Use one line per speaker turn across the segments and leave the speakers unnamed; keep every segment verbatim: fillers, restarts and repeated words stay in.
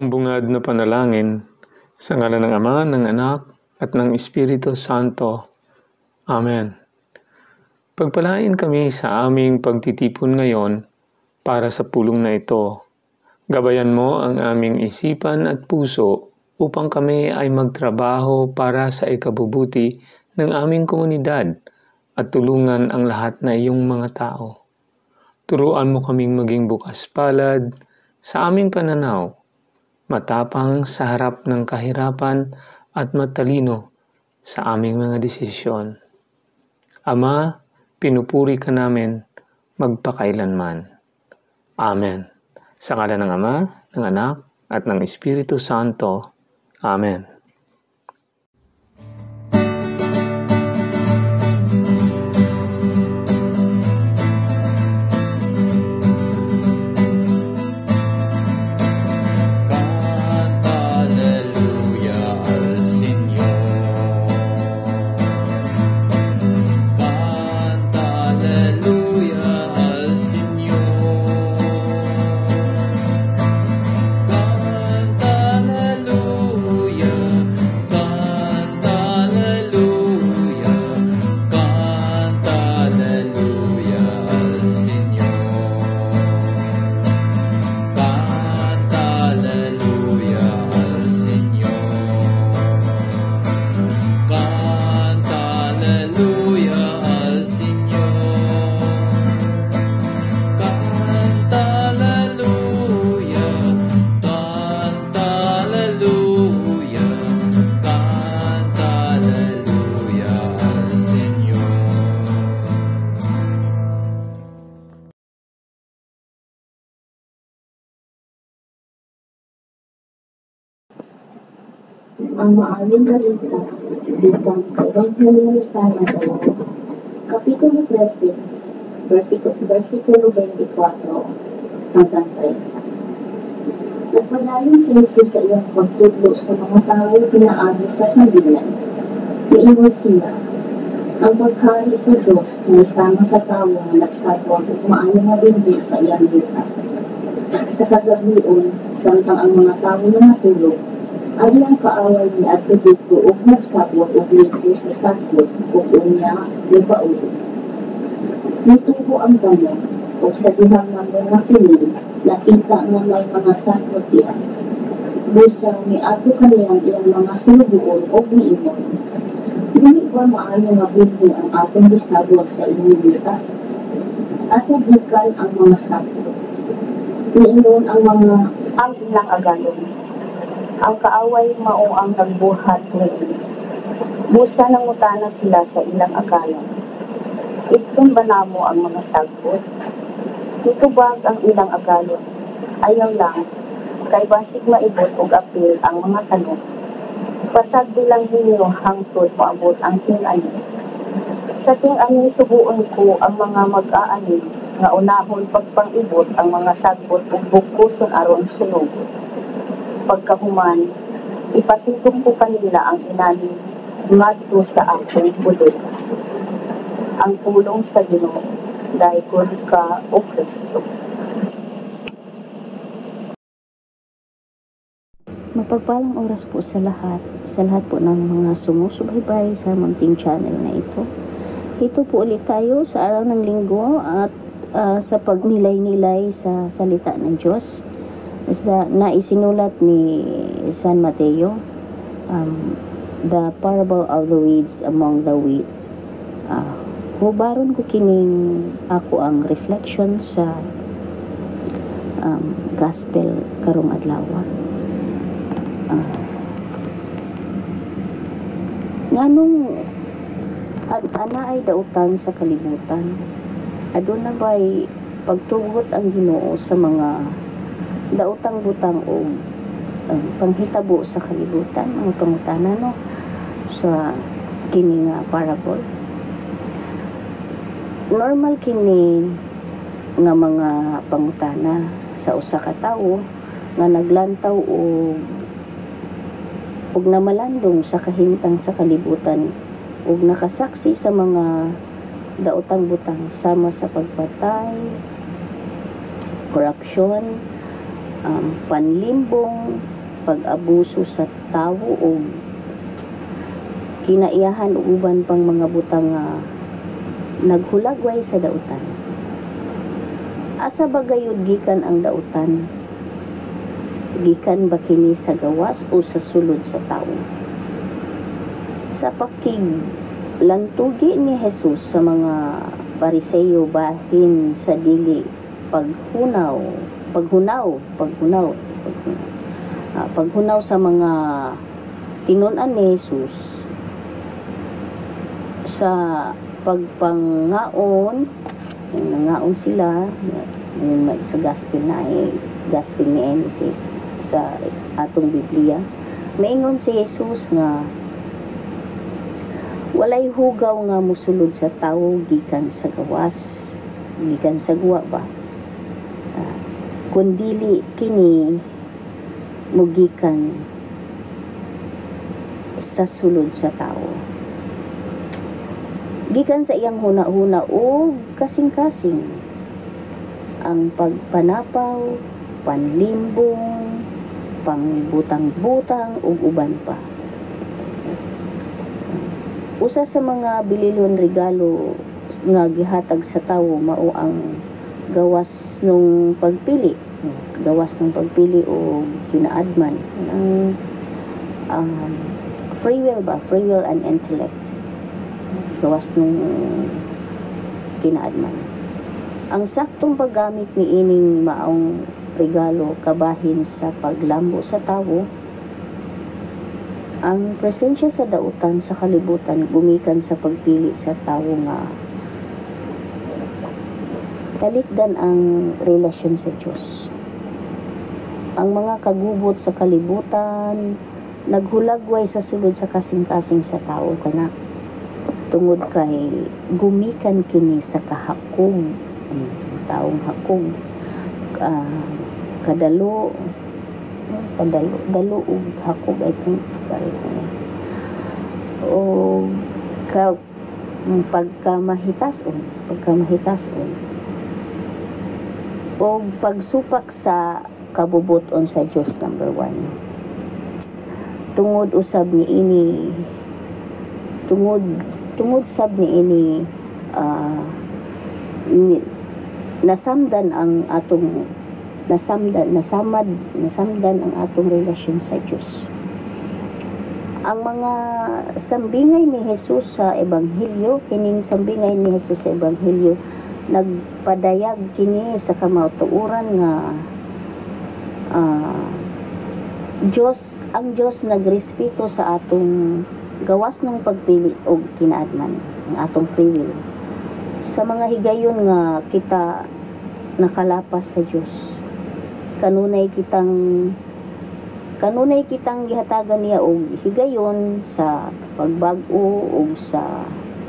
Bungad na panalangin sa ngalan ng Ama, ng Anak, at ng Espiritu Santo. Amen. Pagpalain kami sa aming pagtitipon ngayon para sa pulong na ito. Gabayan mo ang aming isipan at puso upang kami ay magtrabaho para sa ikabubuti ng aming komunidad at tulungan ang lahat na iyong mga tao. Turuan mo kaming maging bukas palad sa aming pananaw, matapang sa harap ng kahirapan at matalino sa aming mga desisyon. Ama, pinupuri ka namin magpakailanman. Amen. Sa ngalan ng Ama, ng Anak, at ng Espiritu Santo. Amen.
Ang maaling balita dito sa Ebanghelyo ni San Mateo, Kapitulo thirteen, versikulo twenty-four hanggang thirty. Nagpadayon si Jesus sa iyang pagtudlo sa mga tao pinaagi sa sambilan. Niingon sila, ang paghari sa Diyos na isama sa tao na nagsagwag at maayong mabindi sa iyang yuta. Sa kagabion, samtang ang mga tao na natulog, ari ang kaaway ni Adventito ug nagsabot og liso sa sakot ug unya ni pauli. Nitubo ang damo ug sa dihang nga mga kini nakita nga may mga sakot diha. Busa ni ato kaniyang iyang mga sulugoon ug niingon, dili ba maayo nga binhi ang atong gisabwag sa inyong yuta? Asa gikan ang mga sakot? Niingon ang mga ang ilang agalon. Ang kaaway mao ang nagbuhat ngayon. Busa nang utana sila sa ilang agalon. Itkin ba namo ang mga sagot? Nitubag ang ilang agalon. Ayaw lang, kay basig maibot og apil ang mga tanong. Pasag bilang ninyo hangtod maabot ang ting-ani. Sa ting-ani subuon ko ang mga mag-aani nga unahon pagpang-ibot ang mga sagot ug bukuson aron sunog. Pagkahuman, ipatitong ko kanila ang inani ngadto sa akong pulong. Ang pulong sa Ginoo, daykon ka o Kristo.
Mapagpalang oras po sa lahat, sa lahat po ng mga sumusubaybay sa munting channel na ito. Ito po ulit tayo sa araw ng linggo at uh, sa pagnilay-nilay sa salita ng Diyos. Isda, na isinulat ni San Mateo, um, the parable of the weeds among the weeds. Uh, hubaron ko kining ako ang reflection sa um, gospel karong adlaw. Uh, nganong at ana ay dautan sa kalibutan, aduna ba'y pagtugot ang Ginoo sa mga daotang butang o um, panghitabo sa kalibutan, mga pangutana no sa kini nga parable. Normal kini nga mga pangutana sa usa ka tawo nga naglantaw og og namalandong sa kahimtang sa kalibutan ug nakasaksi sa mga daotang butang sama sa pagpatay, corruption, um, panlimbong, pag-abuso sa tawo o kinaiyahan o uban pang mga butang nga naghulagway sa dautan. Asa ba gayud gikan ang dautan? Gikan ba kini sa gawas o sa sulod sa tawo? Sa pakig lantugi ni Jesus sa mga Pariseyo bahin sa dili paghunaw, paghunaw, paghunaw, paghunaw, uh, paghunaw sa mga tinun-an ni Jesus sa pagpangaon, yung nangaon sila yung sa gospel na ay gospel ni Enesis sa atong Biblia. Maingon si Jesus nga walay hugaw nga musulod sa tawo gikan sa gawas, gikan sa guwa ba, uh, kundili kini mugikan sa sulod sa tawo gikan sa iyang huna-huna o kasing-kasing ang pagpanapaw, panlimbong, pangbutang-butang ug uban pa. Usa sa mga bililon regalo nga gihatag sa tawo mao ang gawas nung pagpili, gawas nung pagpili o kinaadman ang um, free will ba, free will and intellect, gawas nung kinaadman. Ang saktong paggamit ni ining maong regalo kabahin sa paglambo sa tawo. Ang presensya sa dautan sa kalibutan gumikan sa pagpili sa tawo nga talikdan ang relasyon sa Diyos. Ang mga kagubot sa kalibutan naghulagway sa sulod sa kasing-kasing sa tawo kana tungod kay gumikan kini sa kahakog, taong hakog, uh, kadalo kadalo dalo ug hakog ay kung o ka pagkamahitason pagkamahitason o pagsupak sa kabubuton sa Dios. Number one, tungod usab ni ini tungod tungod sab ni ini uh, ni, nasamdan ang atong nasamdan nasamad nasamdan ang atong relasyon sa Dios. Ang mga sambingay ni Jesus sa ebanghelyo, kining sambingay ni Jesus sa ebanghelyo nagpadayag kini sa kamatuoran nga uh, Diyos, ang Diyos nagrespeto sa atong gawas ng pagpili o kinaadman, ang atong free will. Sa mga higayon nga kita nakalapas sa Diyos, kanunay kitang kanunay kitang gihatagan niya og higayon sa pagbag-o og sa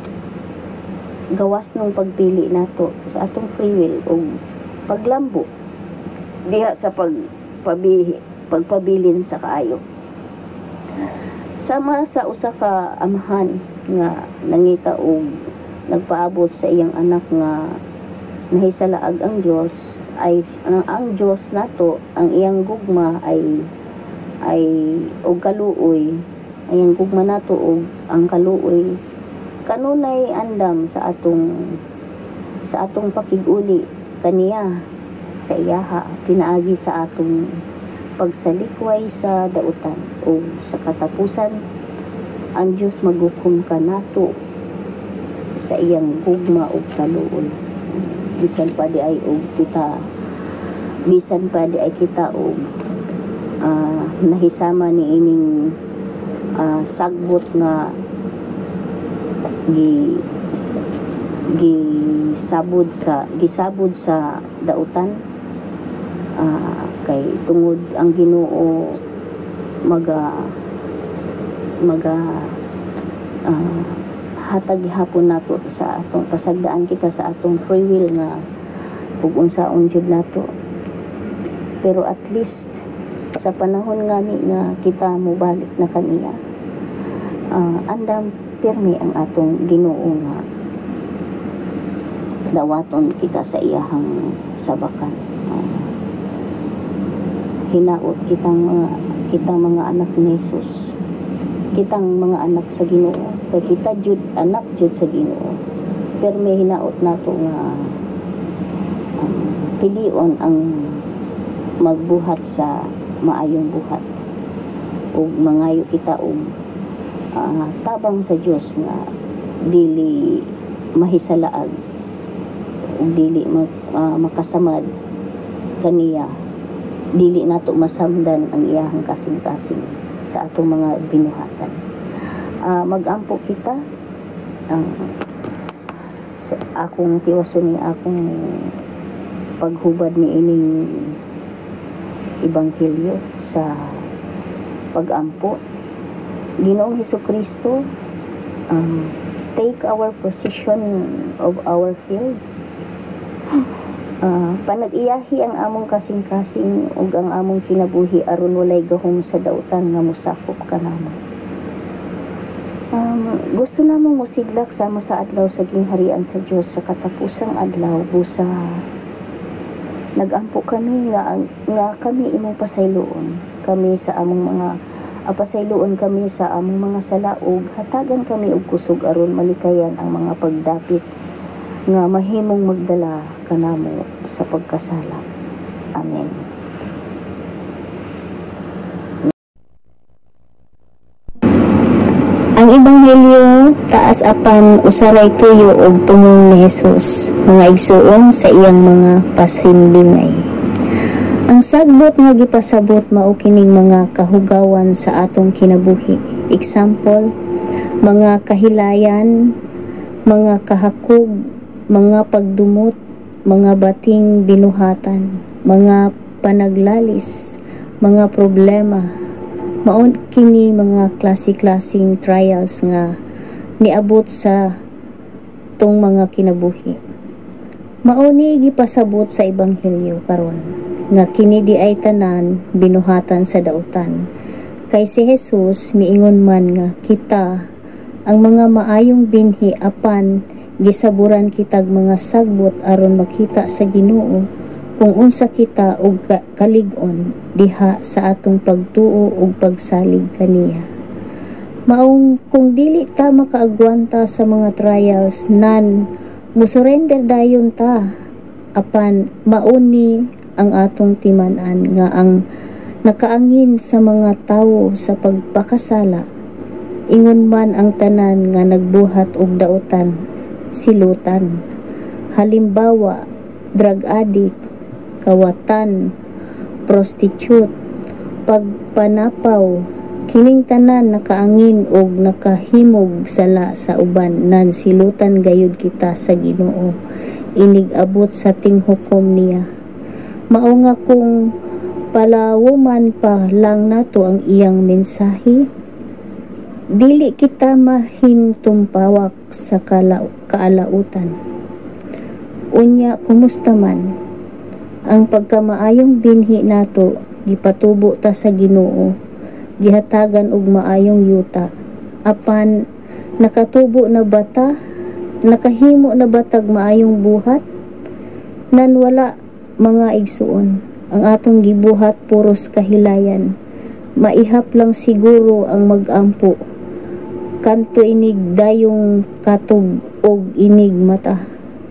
gawas ng pagpili nato sa atong free will og paglambo diha sa pagpabi pagpabilin sa kaayo. Sama sa usa ka amahan nga nangita og nagpaabot sa iyang anak nga nahisalaag ang Dios ay ang, ang Dios nato ang iyang gugma ay ay og kaluoy, ayang gugma nato og ang kaluoy kanunay andam sa atong sa atong pakiguli kaniya sa iyaha pinaagi sa atong pagsalikway sa dautan o sa katapusan ang Dios maghukom kanato sa iyang gugma og kaluoy. Bisan pa di ay og kita bisan pa di ay kita og uh, nahisama ni ining uh, sagbot nga gi gisabod sa gisabod sa dautan uh, kay tungod ang Ginoo maga maga uh, hatag gihapon nato sa atong pasagdaan kita sa atong free will nga ug unsaon jud nato, pero at least sa panahon ngani nga kita mobalik na kaniya uh, andam pirmi ang atong Ginoo nga dawaton kita sa iyahang sabakan. Uh, hinaot kitang mga kitang mga anak ni Jesus, kitang mga anak sa Ginoo, kay kita jud anak jud sa Ginoo, pero may hinaot nato nga um, pilion ang magbuhat sa maayong buhat ug mangayo kita og uh, tabang sa Dios nga dili mahisalaag ug dili mag, uh, makasamad kaniya, dili nato masamdan ang iyahang kasing-kasing sa atong mga binuhatan. Uh, magampo kita ang sa akong tiwason ni akong paghubad ni ining ebanghelyo sa pagampo. Ginoong Hesukristo, um, take our position of our field. Uh, panag-iyahi ang among kasing-kasing ug ang among kinabuhi aron walay gahom sa dautan nga mosakop kanamo. Um, gusto namong mosidlak sama sa adlaw sa gingharian sa Dios sa katapusang adlaw busa nagampo kami nga nga kami imong pasayloon, kami sa among mga apasayloon kami sa among mga sala ug hatagan kami og kusog aron malikayan ang mga pagdapit nga mahimong magdala kanamo sa pagkasala. Amen. Ang ebanghelyo taas apan usaray tuyo og tumong ni Hesus, mga igsuon sa iyang mga pasimbingay. Ang sagbot nga gipasabot mao kining mga kahugawan sa atong kinabuhi. Example, mga kahilayan, mga kahakog, mga pagdumot, mga bating binuhatan, mga panaglalis, mga problema. Maon kini mga klase-klaseng trials nga niabot sa tong mga kinabuhi. Mauni gipasabot sa ebanghelyo karon nga kini di ay tanan binuhatan sa dautan. Kay si Jesus miingon man nga kita ang mga maayong binhi apan gisaburan kitag mga sagbot aron makita sa Ginoo kung unsa kita og kalig-on diha sa atong pagtuo ug pagsalig kaniya. Maong kung dili ta makaagwanta sa mga trials nan musurrender dayon ta, apan mauni ang atong timan-an nga ang nakaangin sa mga tawo sa pagpakasala, ingon man ang tanan nga nagbuhat og dautan, silutan. Halimbawa, drug addict, kawatan, prostitute, pagpanapaw, kining tanan nakaangin og nakahimog sala sa uban nan silutan gayud kita sa Ginoo inig abot sa tinghukom niya. Mao nga kung palawuman pa lang nato ang iyang mensahe, dili kita mahintumpawak sa kala kaalautan. Unya, kumusta man ang pagkamaayong binhi nato, gipatubo ta sa Ginoo, gihatagan og maayong yuta, apan nakatubo na bata, nakahimo na batag maayong buhat, nan wala mga igsuon ang atong gibuhat puros kahilayan. Maihap lang siguro ang magampo kanto inig dayong katog og inig mata.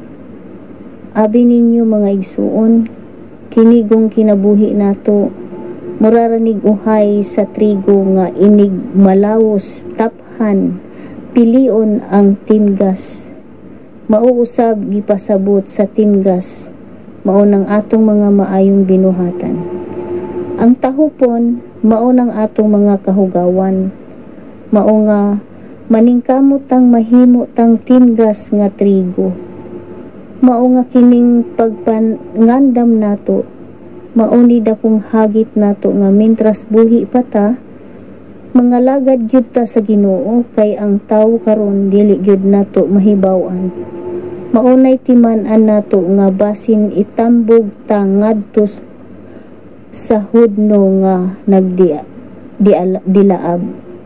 Abi ninyo mga igsuon, kinigong kinabuhi nato muraranig uhay sa trigo nga inig malawos taphan pilion ang tingas. Mauusab gipasabot sa tingas mao nang atong mga maayong binuhatan. Ang tahupon mao nang atong mga kahugawan, mao nga maningkamot tang mahimo tang tingas nga trigo. Mao nga kining pagpangandam nato, mao ni dakong hagit nato nga mintras buhi pa ta, mga lagad gyud ta sa Ginoo, kay ang tawo karon dili gyud nato mahibaw-an. Maunay timan-an nato nga basin itambog ta ngadto sa hudno nga nagdia di dilaab.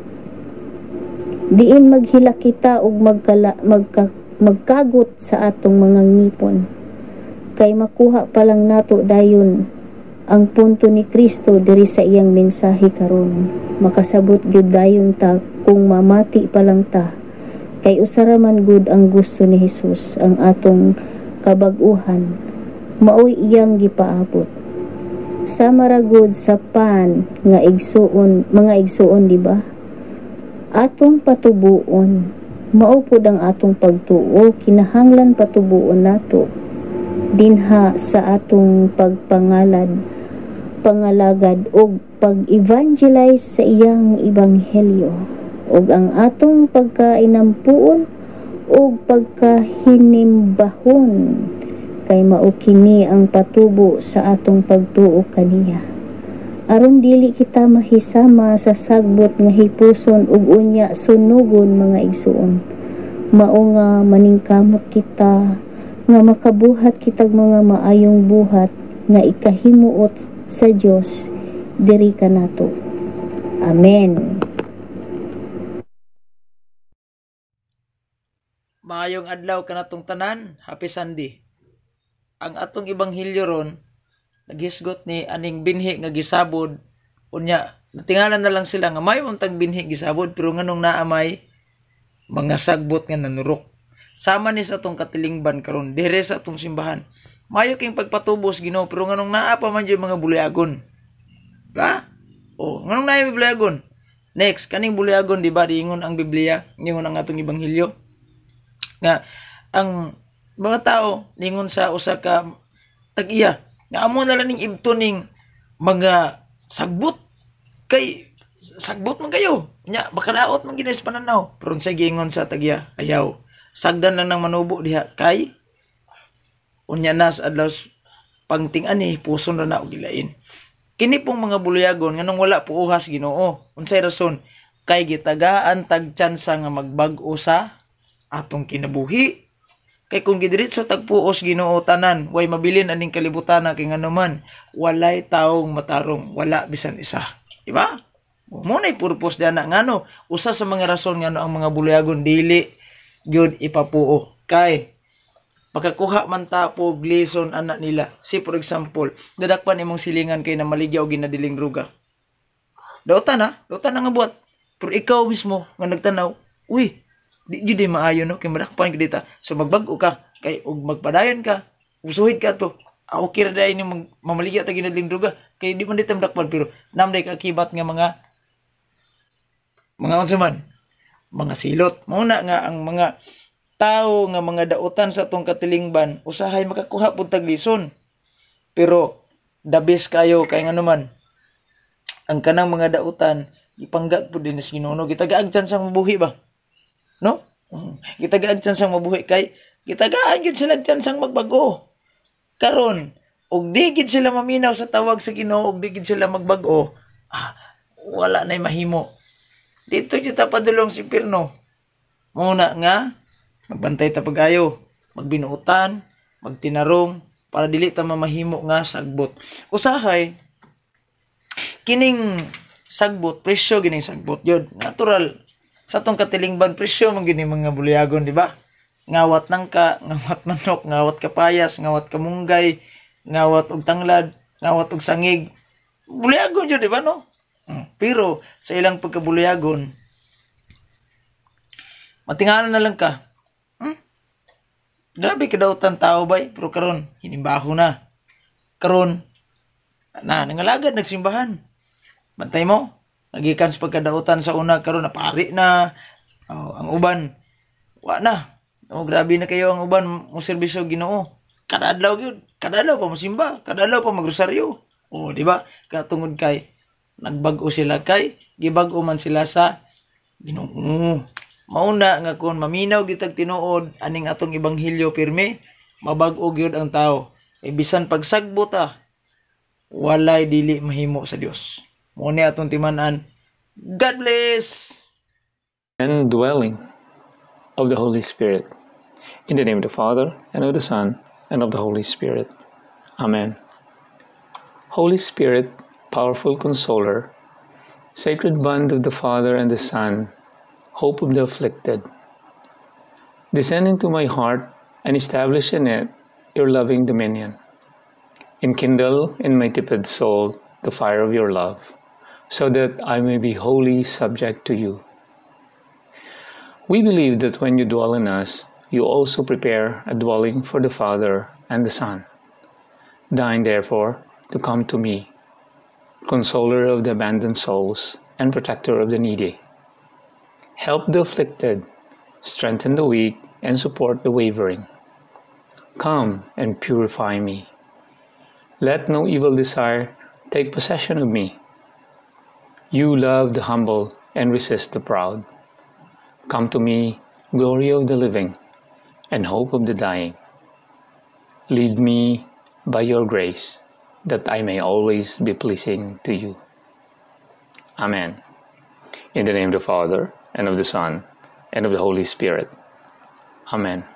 Diin maghila kita og magkala, magka, magkagot sa atong mga ngipon, kay makuha pa lang nato dayon ang punto ni Kristo diri sa iyang mensahe karon. Makasabot gyud dayon ta kung mamati pa lang ta, kay usara man gud ang gusto ni Hesus, ang atong kabag-uhan maoy iyang gipaabot. Sama ra gud sa pan nga igsuon, mga igsuon, di ba? Atong patubuon mao pud ang atong pagtuo, kinahanglan patubuon nato dinha sa atong pagpangalad pangalagad og pag-evangelize sa iyang ebanghelyo, og ang atong pagkainampuon og pagkahinimbahon kay mao kini ang patubo sa atong pagtuo kaniya, aron dili kita mahisama sa sagbot nga hipuson ug unya sunugon mga igsuon. Mao nga maningkamot kita nga makabuhat kitag mga maayong buhat nga ikahimuot sa Dios diri kanato. Amen.
Maayong adlaw kanatong tanan, happy Sunday. Ang atong ibanghilyo ron naghisgot ni aning binhi nga gisabod, unya natingalan na lang sila nga may untang binhi gisabod pero nganong naamay mga sagbot nga nanurok. Sama ni sa atong katilingban karon dire sa atong simbahan. Mayo king pagpatubos Ginoo pero nganong naa pa man jud mga bulyagon. Ba? O nganong naa yung bulyagon? Next, kaning bulyagon di ba diingon ang Biblia, ingon ang atong ibanghilyo nga ang mga tao ningon sa usa ka tag-iya nga amo na lang ning ibto ning mga sagbot kay sagbot man kayo nya bakadaot man gid sa pananaw pero sa giingon sa tag-iya ayaw sagdan lang ng manubo diha kay unya nas adlaw pangting-ani puson ra na og gilain. Kini pong mga buluyagon nganong wala po uhas Ginoo unsay rason kay gitagaan tag tsansa nga magbag-o sa atong kinabuhi. Kay kung gidiretso tagpuos Ginoo tanan, way mabilin aning kalibutan kay nganuman, walay taong matarong, wala bisan isa. Di ba? Mo nay purpose dana ngano, usa sa mga rason ngano ang mga buluyagon dili gyud ipapuo. Kay pagkakuha man ta po lesson anak nila. Si for example, dadakpan imong silingan kay na maligya og ginadiling druga. Dautan na, dautan na nga buhat. Pero ikaw mismo nga nagtanaw, uy, di jud maayo no kay madakpan kita so magbag-o ka kay ug magpadayon ka usuhid ka to ah, okay ra dai ni mamaligya ta ginadling druga kay di man dito madakpan pero namday ka kibat nga mga mga unsa man mga silot mao na nga ang mga tao nga mga dautan sa atong katilingban usahay makakuha pud tag lison pero the best kayo kay nganuman ang kanang mga dautan ipanggat pud din sa Ginoo gitagaan sang mabuhi ba. No? Gitagaan sang mabuhi kay gitagaan gyud sila sang magbago. Karon, og di gid sila maminaw sa tawag sa Ginoo, og di gid sila magbago, ah, wala nay mahimo. Dito gyud ta padulong si Pirno. Muna nga magbantay ta pagayo, magbinuutan, magtinarong para dili ta mamahimo nga sagbot. Usahay kining sagbot, presyo gining sagbot yun. Natural sa atong katilingban presyo man gini mga bulyagon, di ba? Ngawat nangka, ngawat manok, ngawat kapayas, ngawat kamunggay, ngawat og tanglad, ngawat og sangig. Bulyagon jud, di ba no? Pero sa ilang pagkabulyagon, matingalan na lang ka. Hmm? Grabe kadautan tao bay, pero karon hinimbaho na. Karon na nangalagad nagsimbahan. Bantay mo, nagikan sa pagkadautan sa una karon napari na oh, ang uban wa na oh, grabe na kayo ang uban mo serbisyo Ginoo kada adlaw gyud kada adlaw pa mosimba kada adlaw pa magrosaryo oh di ba katungod kay nagbag-o sila kay gibag-o man sila sa Ginoo mauna nga kun maminaw gitag tinuod aning atong ebanghelyo pirmi mabag-o gyud ang tao e bisan pagsagbot ah walay dili mahimo sa Dios. Muna atong timanan. God bless!
And dwelling of the Holy Spirit. In the name of the Father, and of the Son, and of the Holy Spirit. Amen. Holy Spirit, powerful consoler, sacred bond of the Father and the Son, hope of the afflicted, descend into my heart and establish in it your loving dominion. Enkindle in my tepid soul the fire of your love, so that I may be wholly subject to you. We believe that when you dwell in us, you also prepare a dwelling for the Father and the Son. Deign, therefore, to come to me, consoler of the abandoned souls and protector of the needy. Help the afflicted, strengthen the weak, and support the wavering. Come and purify me. Let no evil desire take possession of me. You love the humble and resist the proud. Come to me, glory of the living and hope of the dying. Lead me by your grace, that I may always be pleasing to you. Amen. In the name of the Father, and of the Son, and of the Holy Spirit. Amen.